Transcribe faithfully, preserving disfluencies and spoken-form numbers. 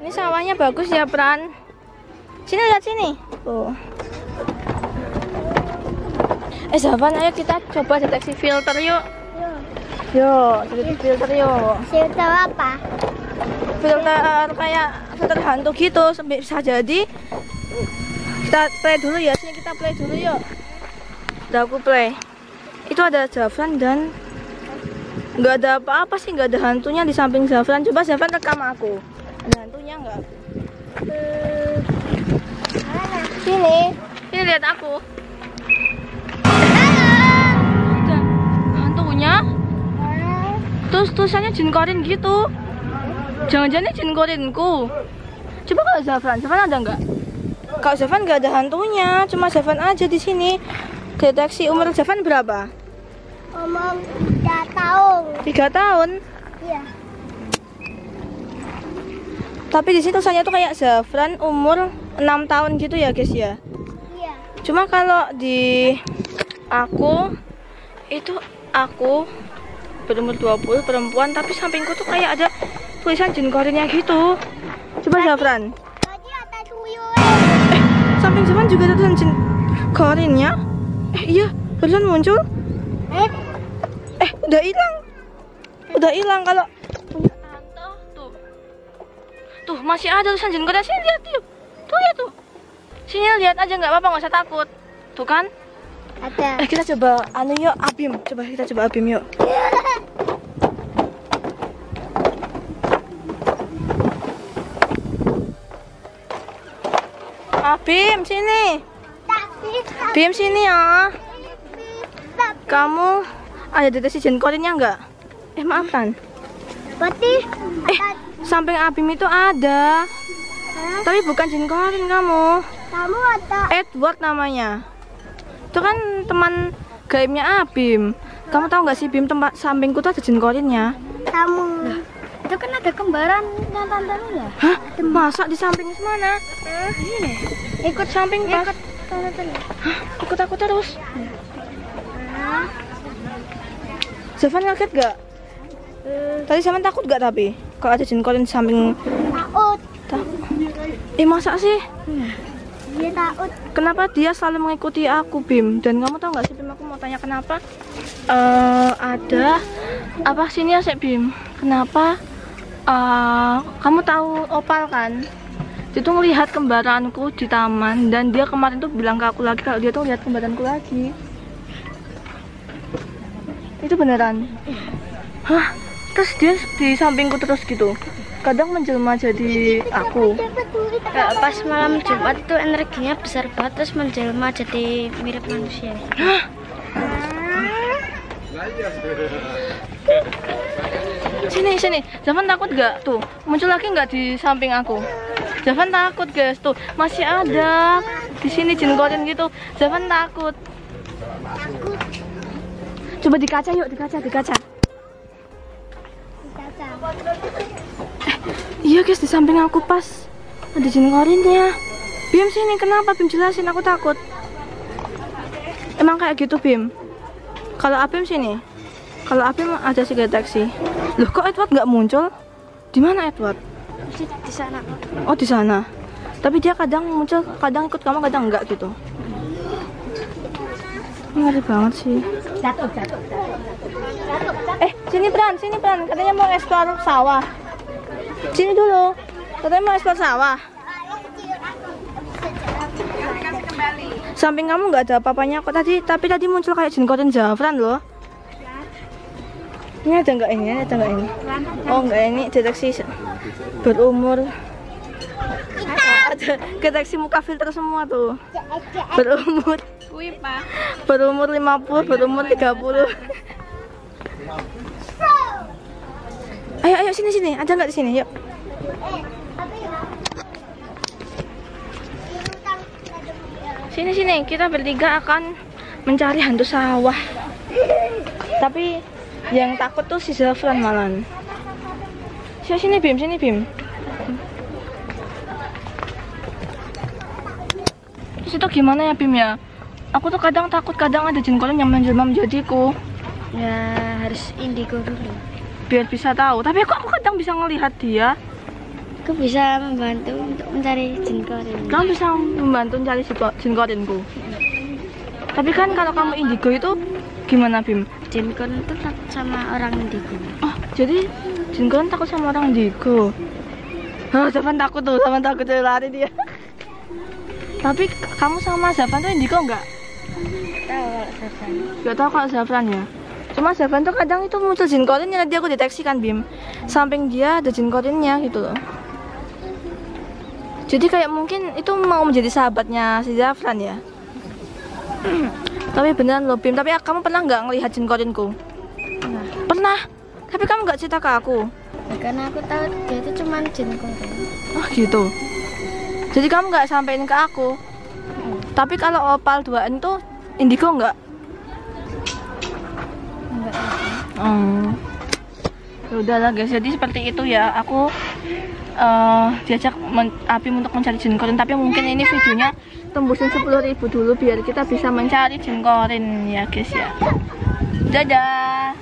Ini sawahnya bagus ya, Pran. Sini lihat sini. Tuh. Eh, Zafan, ayo kita coba deteksi filter yuk. Yuk, deteksi filter yuk. Filter apa? Filter kayak filter hantu gitu, bisa jadi. Kita play dulu ya, sini kita play dulu yuk. Udah aku play. Itu ada Zafran dan nggak ada apa-apa sih, nggak ada hantunya di samping Zafran. Coba Zafran rekam aku. Ada hantunya nggak? Hmm, mana? Sini, sini lihat aku. Ada hantunya. Terus tulisannya jin korin gitu. Jangan-jangan ini jin korinku. Coba kalau Zafran, Zafran ada nggak? Kalau Zafran nggak ada hantunya, cuma Zafran aja di sini. Deteksi umur Zafran berapa? Omong tiga tahun. Tiga tahun. Iya. Tapi di situ tulisannya tuh kayak Zafran umur enam tahun gitu ya guys ya. Iya. Cuma kalau di aku itu aku berumur dua puluh, perempuan, tapi sampingku tuh kayak ada tulisan jin korinnya gitu. Coba Zafran. Tadi ada tuyul. Eh, samping Zafran juga ada tulisan jin korinnya. Eh iya, barusan muncul. Eh, Eh, udah hilang. Udah hilang kalau punya tante tuh. Tuh, masih ada tulisan jin korin. Sini lihat tuh. Tuh lihat tuh. Sini lihat aja, nggak apa-apa, nggak usah takut. Tuh kan? ada. Eh, kita coba anu yuk, Abim. Coba kita coba Abim yuk. Abim, sini. Bim, sini ya. Kamu ada deteksi jin korinnya nggak? Eh, maafkan. Berarti Eh, samping Abim itu ada. Hah? Tapi bukan jin korin kamu. Kamu ada. Edward namanya. Itu kan teman gaibnya Abim. Kamu tahu nggak sih, Bim, tempat sampingku tuh ada jin korinnya. Kamu. Itu kan ada kembaran yang tante lu ya? Hah? Masa di samping mana? Ini. Ikut samping pas. Ikut tante lu. Hah? Ikut aku terus. Zafan kaget gak? Tadi Zafan takut gak tapi? Kalau ada jin korin di samping. Takut. Ta- eh masa sih? Dia takut. Kenapa dia selalu mengikuti aku, Bim? Dan kamu tahu nggak sih, Bim, aku mau tanya kenapa? Eh ada apa sini ya, Sek, Bim? Kenapa? Eh, kamu tahu Opal kan? Dia tuh ngelihat kembaranku di taman dan dia kemarin tuh bilang ke aku lagi kalau dia tuh lihat kembaranku lagi. Itu beneran? Hah? Terus dia di sampingku terus gitu. Kadang menjelma jadi aku. Kayak pas malam Jumat itu energinya besar banget, terus menjelma jadi mirip manusia. Hah? Sini, sini. Zafan takut gak? Tuh, muncul lagi nggak di samping aku? Zafan takut, guys. Tuh, masih ada di sini jin korin gitu. Zafan takut. Takut. Coba di kaca yuk, di kaca, di kaca. Iya guys, di samping aku pas ada jin korinnya. Bim, sini, kenapa Bim, jelasin, aku takut. Emang kayak gitu, Bim? Kalau Abim sini, kalau Abim ada sih deteksi. Loh, kok Edward nggak muncul? Di mana Edward? Di sana. Oh, di sana. Tapi dia kadang muncul, kadang ikut kamu, kadang enggak gitu. Ngeri banget sih. Jatuh, jatuh. Eh, sini Pran, sini Pran, katanya mau eksplor sawah. Sini dulu, katanya mau eksplor sawah. Samping kamu nggak ada apa-apanya kok tadi, tapi tadi muncul kayak jin korin Zafran loh. Ini ada nggak ini? Ada nggak ini? Oh nggak, ini deteksi berumur. Ada deteksi muka filter semua tuh. Berumur. Berumur lima puluh, berumur tiga puluh. Ayo, ayo sini sini, ada nggak di sini? Yuk. Sini sini, kita bertiga akan mencari hantu sawah. Tapi yang takut tuh si Zafran malan. Sini sini Bim, sini Bim. Terus itu gimana ya, Bim ya? Aku tuh kadang takut, kadang ada jin korin yang menjelma menjadiku. Ya harus indigo dulu. Biar bisa tahu. Tapi aku, aku kadang bisa ngelihat dia. Aku bisa membantu untuk mencari jin korin. Kamu bisa membantu mencari jin- jin korinku. Tapi kan kalau kamu indigo itu gimana, Bim? Jin korin itu takut sama orang indigo. Oh, jadi jin korin takut sama orang indigo. Oh, Zafan takut tuh, Zafan takut jadi lari dia. Tapi kamu sama Zafan tuh indigo enggak? Tahu kalau Zafan. Gak tahu kalau Zafran ya. Cuma Zafran tuh kadang itu muncul jin korin yang dia aku deteksi kan, Bim. Samping dia ada jin korinnya gitu loh. Jadi kayak mungkin itu mau menjadi sahabatnya si Zafran ya. Tapi beneran loh, Bim. Tapi kamu pernah nggak ngelihat jin korinku? Nah, Pernah. Tapi kamu nggak cerita ke aku. ya karena aku tahu dia itu cuma jin korin. Oh gitu. Jadi kamu nggak sampein ke aku. Hmm. Tapi kalau opal duaan tuh indigo nggak? Enggak tahu. Hmm. Ya udahlah guys, jadi seperti itu ya. Aku uh, diajak men- Apim untuk mencari jin korin, tapi mungkin ini videonya tembusin sepuluh ribu dulu biar kita bisa mencari jin korin ya guys ya. Dadah.